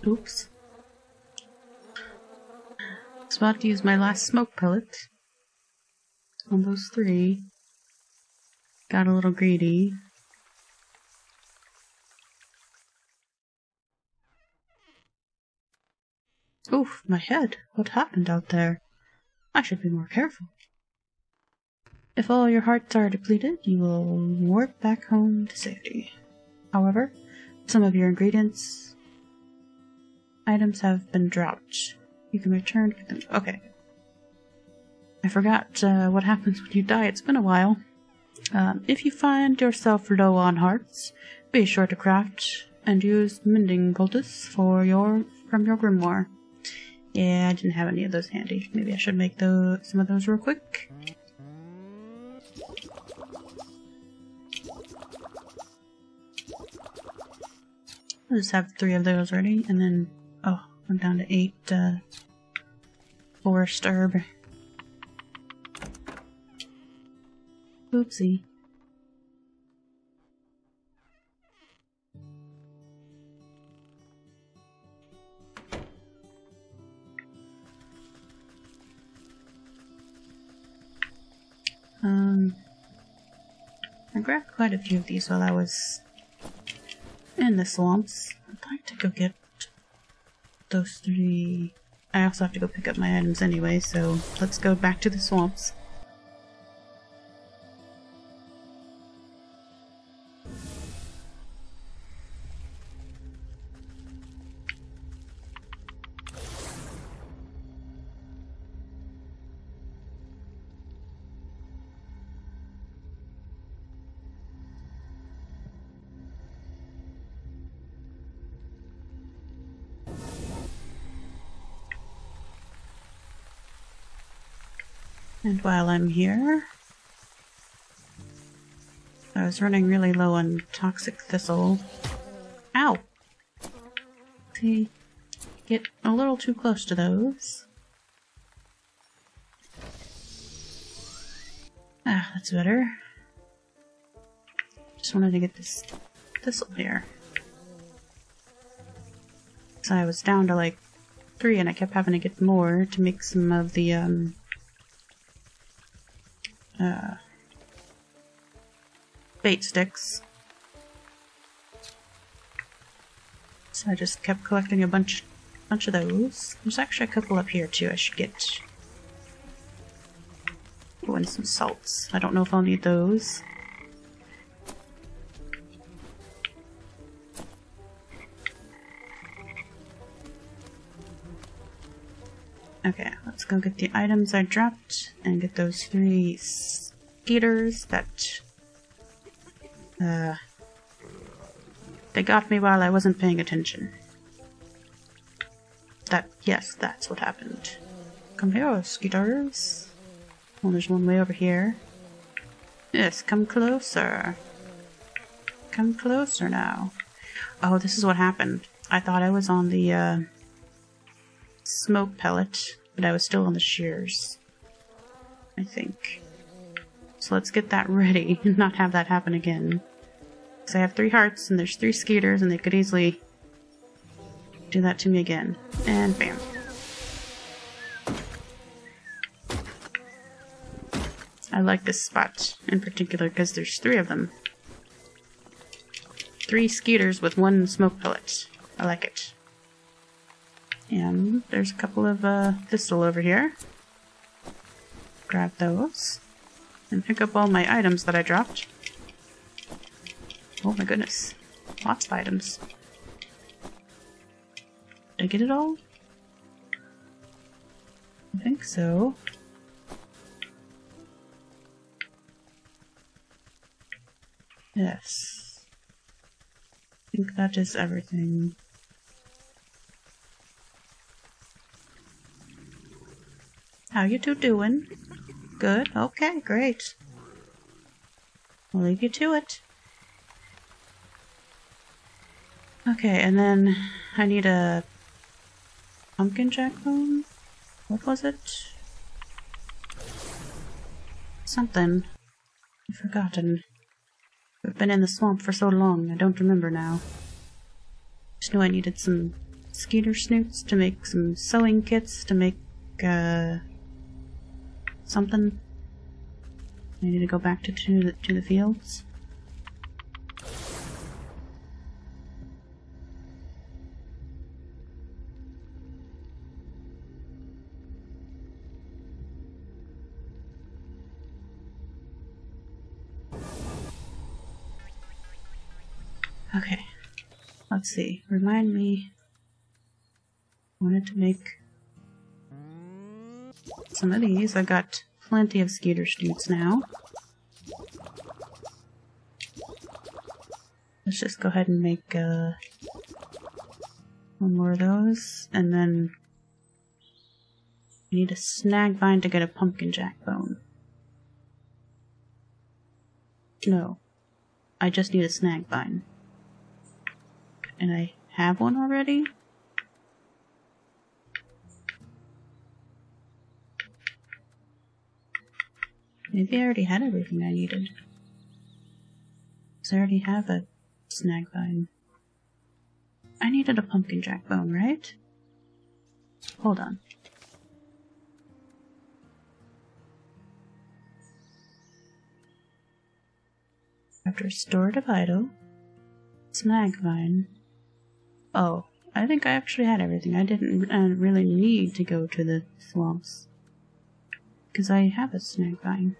Oops. I was about to use my last smoke pellet on those 3. Got a little greedy. Oof, my head. What happened out there? I should be more careful. If all your hearts are depleted, you will warp back home to safety. However, some of your items have been dropped. You can return to them. Okay. I forgot what happens when you die. It's been a while. If you find yourself low on hearts, be sure to craft and use mending poultice from your grimoire. Yeah, I didn't have any of those handy. Maybe I should make some of those real quick. I'll just have 3 of those ready, and then, oh, I'm down to 8 forest herb. Oopsie. I grabbed quite a few of these while I was in the swamps. I'd like to go get those 3. I also have to go pick up my items anyway, so let's go back to the swamps. And while I'm here, I was running really low on toxic thistle. Ow! See, get a little too close to those. Ah, that's better. Just wanted to get this thistle here. So I was down to like 3 and I kept having to get more to make some of the bait sticks. So I just kept collecting a bunch of those. There's actually a couple up here too I should get. Oh, and some salts. I don't know if I'll need those. Okay, let's go get the items I dropped and get those 3 skeeters that they got me while I wasn't paying attention. Yes, that's what happened. Come here, skeeters. Oh, there's one way over here. Yes, come closer. Come closer now. Oh, this is what happened. I thought I was on the smoke pellet, but I was still on the shears, I think. So let's get that ready and not have that happen again. Because I have 3 hearts and there's 3 skeeters and they could easily do that to me again. And bam. I like this spot in particular because there's 3 of them. 3 skeeters with 1 smoke pellet. I like it. And there's a couple of thistle over here. Grab those. And pick up all my items that I dropped. Oh my goodness. Lots of items. Did I get it all? I think so. Yes. I think that is everything. How you 2 doing? Good? Okay, great. I'll leave you to it. Okay, and then I need a pumpkin jack bone? What was it? Something. I've forgotten. We've been in the swamp for so long, I don't remember now. Just knew I needed some skeeter snoots to make some sewing kits to make something. I need to go back to the fields. Okay, let's see. Remind me. I wanted to make some of these. I've got plenty of skeeter snoots now. Let's just go ahead and make one more of those, and then I need a snag vine to get a pumpkin jack bone. No, I just need a snag vine. And I have one already? Maybe I already had everything I needed. Because I already have a snag vine. I needed a pumpkin jack bone, right? Hold on. After restorative idol, snag vine. Oh, I think I actually had everything. I didn't really need to go to the swamps. Because I have a snag vine.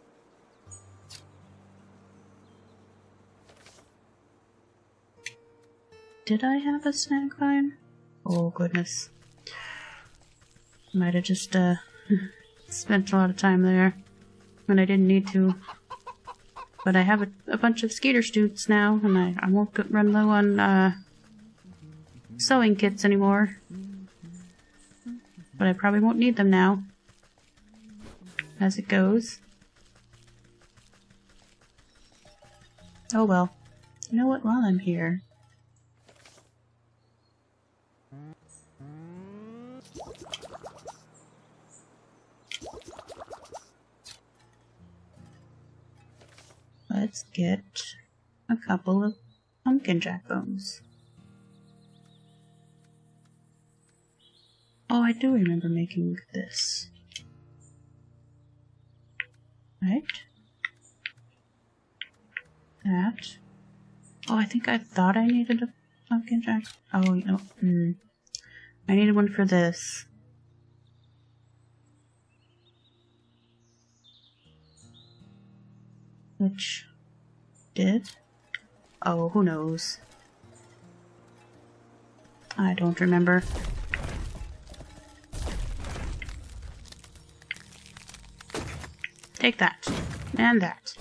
Did I have a snag vine? Oh goodness. Might have just spent a lot of time there when I didn't need to. But I have a bunch of skeeter snoots now, and I won't run low on sewing kits anymore. But I probably won't need them now, as it goes. Oh well. You know what, while I'm here... let's get a couple of pumpkin jack bones. Oh, I do remember making this. Right? That. Oh, I think I thought I needed a pumpkin jack. Oh, you know, I needed one for this. Which did? Oh, who knows? I don't remember. Take that. And that.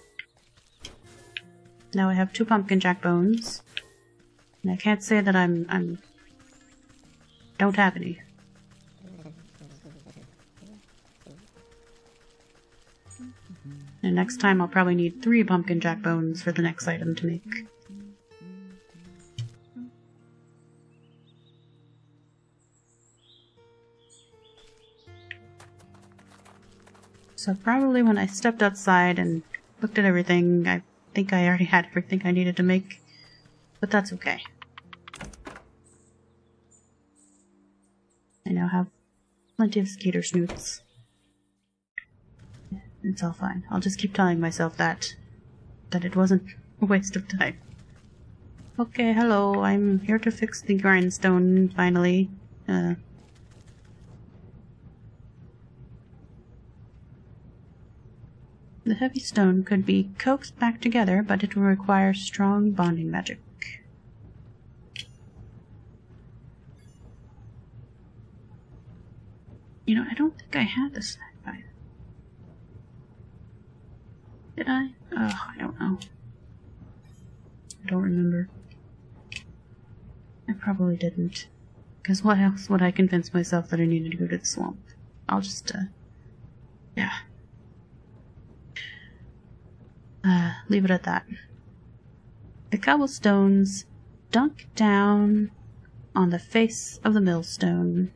Now I have 2 pumpkin jack bones. And I can't say that I'm don't have any. And next time I'll probably need 3 pumpkin jack bones for the next item to make. So probably when I stepped outside and looked at everything, I think I already had everything I needed to make. But that's okay. I now have plenty of skeeter snoots. It's all fine. I'll just keep telling myself that it wasn't a waste of time. Okay, hello. I'm here to fix the grindstone, finally. The heavy stone could be coaxed back together, but it will require strong bonding magic. You know, I don't think I had the snack vine. Did I? Oh, I don't know. I don't remember. I probably didn't. Because what else would I convince myself that I needed to go to the swamp? I'll just, yeah. Leave it at that. The cobblestones dunk down on the face of the millstone.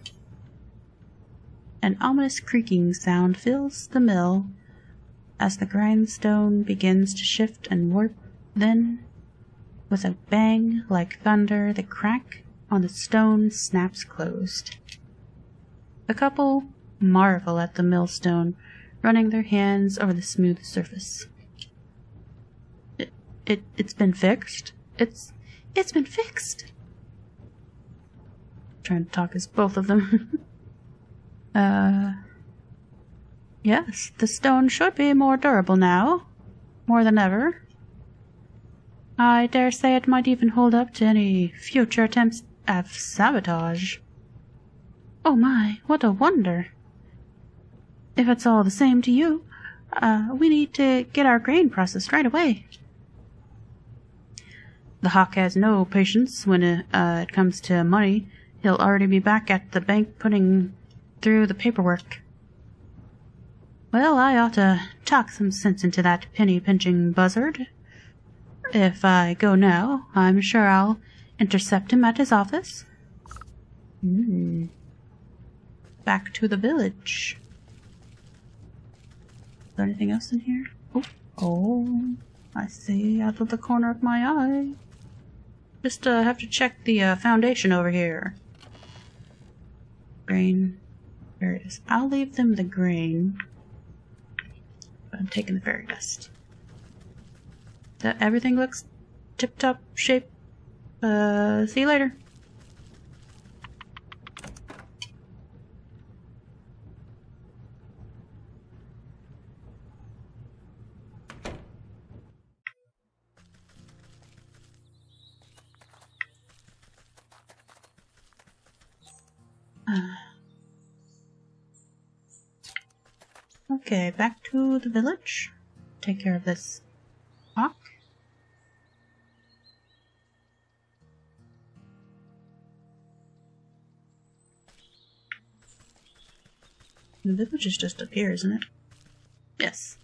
An ominous creaking sound fills the mill as the grindstone begins to shift and warp. Then, with a bang like thunder, the crack on the stone snaps closed. The couple marvel at the millstone, running their hands over the smooth surface. It's been fixed? It's been fixed! Trying to talk as both of them. Yes, the stone should be more durable now. More than ever. I dare say it might even hold up to any future attempts at sabotage. Oh my, what a wonder. If it's all the same to you, we need to get our grain processed right away. The hawk has no patience when it comes to money. He'll already be back at the bank putting through the paperwork. Well, I ought to talk some sense into that penny-pinching buzzard. If I go now, I'm sure I'll intercept him at his office. Back to the village. Is there anything else in here? Oh, I see out of the corner of my eye. Just have to check the foundation over here. Grain. There it is. I'll leave them the grain. But I'm taking the fairy dust. Everything looks tip-top shape. See you later. Okay, back to the village. Take care of this hawk. The village is just up here, isn't it? Yes.